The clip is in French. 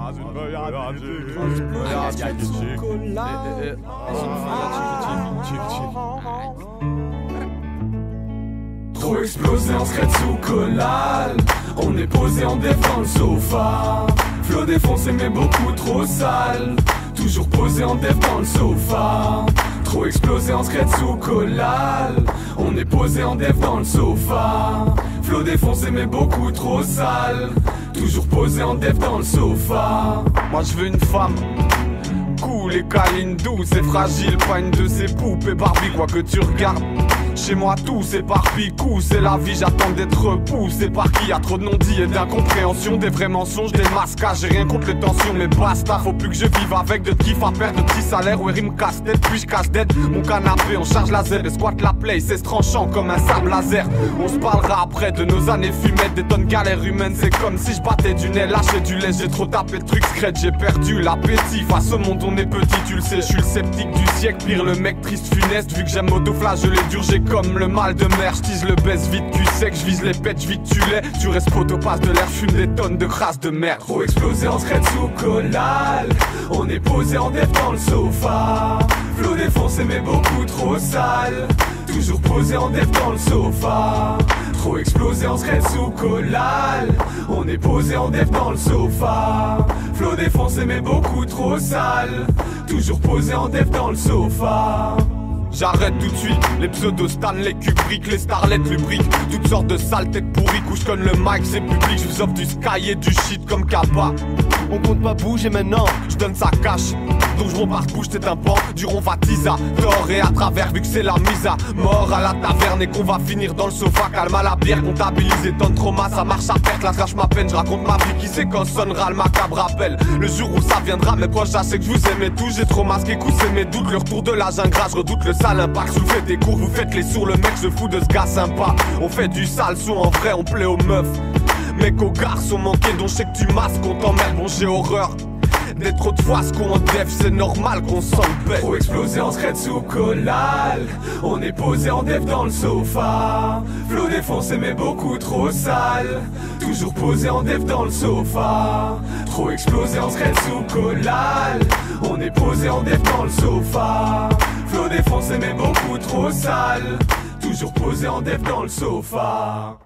Trop explosé, on serait sous collal. On est posé en défend le sofa. Flow défoncé mais beaucoup trop sale. Toujours posé en def dans le sofa. Trop explosé, on serait sous collal. On est posé en def dans le sofa. Flow défoncé mais beaucoup trop sale. Toujours posé en def dans le sofa. Moi je veux une femme cool et câline, douce et fragile, pas une de ces poupées Barbie. Quoi que tu regardes, chez moi tout s'éparpille, coup c'est la vie, j'attends d'être repoussé par qui. Y'a trop de non-dits et d'incompréhension, des vrais mensonges, des masquages. J'ai rien contre les tensions mais basta, faut plus que je vive avec de kiff à perdre de petits salaires. Ouais rime casse-tête, puis je casse tête mon canapé, on charge la Z et squatte la play. C'est tranchant comme un sable laser. On se parlera après de nos années fumettes, des tonnes galères humaines. C'est comme si je battais du nez, lâchais du lait. J'ai trop tapé de trucs scred, j'ai perdu l'appétit. Face au monde on est petit, tu le sais, je suis le sceptique du siècle. Pire le mec triste funeste, vu que j'aime autoflageller dur, j'ai comme le mal de mer, j'tise le baisse vite cul sec, j'vise les pets, j'vite tu l'es. Tu restes poteau, passe de l'air, fume des tonnes de crasse de merde. Trop explosé, on serait sous collal. On est posé en def dans le sofa. Flow défoncé mais beaucoup trop sale. Toujours posé en def dans le sofa. Trop explosé, on serait sous collal. On est posé en def dans le sofa. Flow défoncé mais beaucoup trop sale. Toujours posé en def dans le sofa. J'arrête tout de suite, les pseudos Stanley Kubrick, les starlets lubriques, toutes sortes de sales têtes pourries, couche conne le mic, c'est public, je vous offre du sky et du shit comme Kappa. On compte pas bouger maintenant, je donne sa cash. Donc je repars bouge tes tympans, du ronfatisa, tort et à travers vu que c'est la mise à mort à la taverne et qu'on va finir dans le sofa. Calme à la bière, comptabiliser tant de trauma, ça marche à perte, la crache ma peine, je raconte ma vie qui sait quand sonnera le macabre appel. Le jour où ça viendra, mes proches, je sais que je vous aimais tous, j'ai trop masqué, coussé mes doutes, le retour de l'âge ingrat, je redoute le sale impact, sous fait des cours, vous faites les sourds, le mec se fout de ce gars sympa. On fait du sale son, en vrai on plaît aux meufs. Mec aux garçons manqués dont je sais que tu masques, on t'emmerde, bon j'ai horreur d'être trop de fois ce qu'on def, c'est normal qu'on s'en bête. Trop explosé, on serait sous collal. On est posé en def dans le sofa. Flow défoncé mais beaucoup trop sale. Toujours posé en def dans le sofa. Trop explosé, on serait sous collal. On est posé en def dans le sofa. Flow défoncé mais beaucoup trop sale. Toujours posé en def dans le sofa.